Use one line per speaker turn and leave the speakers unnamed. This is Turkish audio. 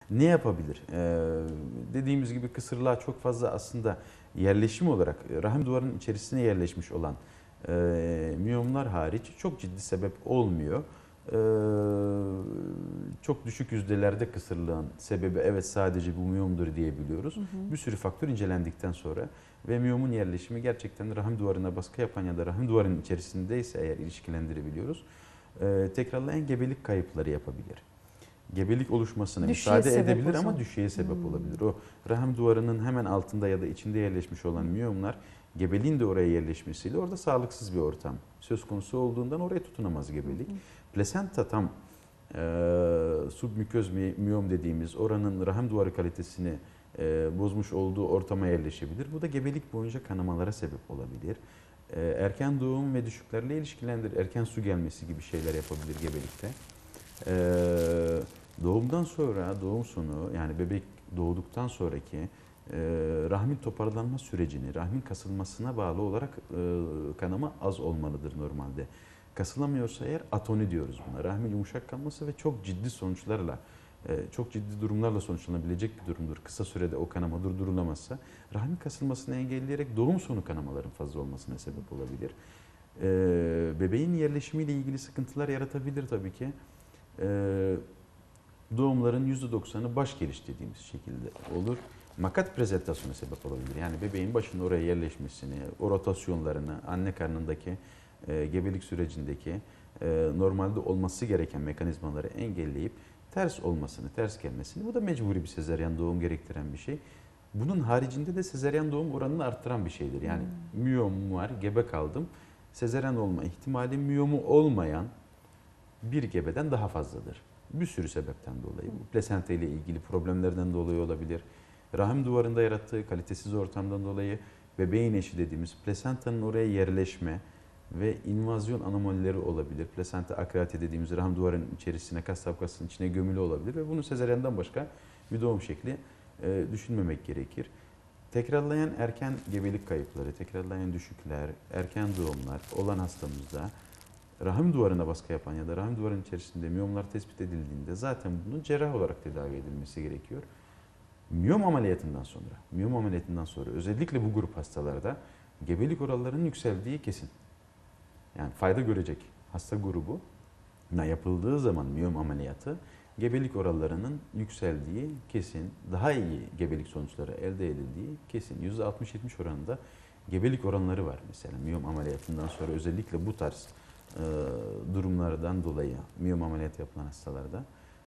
Ne yapabilir? Dediğimiz gibi kısırlığa çok fazla aslında yerleşim olarak rahim duvarının içerisine yerleşmiş olan miyomlar hariç çok ciddi sebep olmuyor. Ee, Çok düşük yüzdelerde kısırlığın sebebi evet sadece bu miyomdur diyebiliyoruz.
Hı hı.
Bir sürü faktör incelendikten sonra ve miyomun yerleşimi gerçekten rahim duvarına baskı yapan ya da rahim duvarının içerisindeyse eğer ilişkilendirebiliyoruz. Tekrarlayan gebelik kayıpları yapabilir. Gebelik oluşmasına
Düşüğe
müsaade
sebep o
edebilir ama
zaman.
düşüğe sebep
Hmm.
olabilir. O rahim duvarının hemen altında ya da içinde yerleşmiş olan miyomlar gebeliğin de oraya yerleşmesiyle orada sağlıksız bir ortam söz konusu olduğundan oraya tutunamaz gebelik. Plasenta tam submüköz miyom dediğimiz oranın rahim duvarı kalitesini bozmuş olduğu ortama yerleşebilir. Bu da gebelik boyunca kanamalara sebep olabilir. Erken doğum ve düşüklerle ilişkilendirir. Erken su gelmesi gibi şeyler yapabilir gebelikte. Doğumdan sonra, doğum sonu yani bebek doğduktan sonraki rahmin toparlanma sürecini, rahmin kasılmasına bağlı olarak kanama az olmalıdır normalde. Kasılamıyorsa eğer atoni diyoruz buna. Rahmin yumuşak kalması ve çok ciddi sonuçlarla, çok ciddi durumlarla sonuçlanabilecek bir durumdur. Kısa sürede o kanama durdurulamazsa rahmin kasılmasını engelleyerek doğum sonu kanamaların fazla olmasına sebep olabilir. Bebeğin yerleşimiyle ilgili sıkıntılar yaratabilir tabii ki. Doğumların %90'ı baş geliş dediğimiz şekilde olur. Makat prezentasyona sebep olabilir. Yani bebeğin başının oraya yerleşmesini, o rotasyonlarını, anne karnındaki gebelik sürecindeki normalde olması gereken mekanizmaları engelleyip ters olmasını, ters gelmesini. Bu da mecburi bir sezaryen doğum gerektiren bir şey. Bunun haricinde de sezaryen doğum oranını arttıran bir şeydir. Yani miyom var, gebe kaldım. Sezaryen olma ihtimali miyomu olmayan bir gebeden daha fazladır. Bir sürü sebepten dolayı. Bu plasenta ile ilgili problemlerden dolayı olabilir. Rahim duvarında yarattığı kalitesiz ortamdan dolayı bebeğin eşi dediğimiz plasentanın oraya yerleşme ve invazyon anomalileri olabilir. Plasenta akreate dediğimiz rahim duvarının içerisine, kas tabakasının içine gömülü olabilir ve bunu sezaryenden başka bir doğum şekli düşünmemek gerekir. Tekrarlayan erken gebelik kayıpları, tekrarlayan düşükler, erken doğumlar olan hastamızda rahim duvarına baskı yapan ya da rahim duvarının içerisinde miyomlar tespit edildiğinde zaten bunun cerrah olarak tedavi edilmesi gerekiyor. Miyom ameliyatından sonra özellikle bu grup hastalarda gebelik oranlarının yükseldiği kesin. Yani fayda görecek hasta grubuna yapıldığı zaman miyom ameliyatı gebelik oranlarının yükseldiği kesin, daha iyi gebelik sonuçları elde edildiği kesin. %60-70 oranında gebelik oranları var mesela miyom ameliyatından sonra özellikle bu tarz durumlardan dolayı miyom ameliyatı yapılan hastalarda.